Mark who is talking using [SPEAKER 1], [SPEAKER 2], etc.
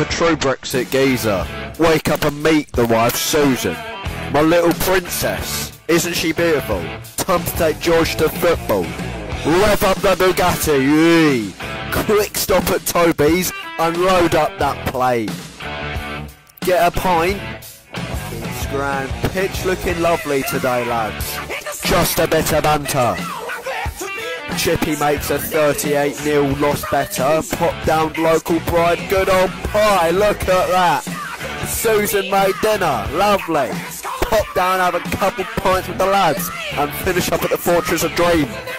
[SPEAKER 1] true Brexit geezer. Wake up and meet the wife Susan. My little princess. Isn't she beautiful? Time to take George to football. Rev up the Bugatti. Eee. Quick stop at Toby's and load up that plate. Get a pint. It's grand. Pitch looking lovely today, lads. Just a bit of banter. Chippy makes a 38-0 loss better. Pop down local pride. Good old pie. Look at that. Susan made dinner. Lovely. Pop down, have a couple pints with the lads and finish up at the Fortress of Dream.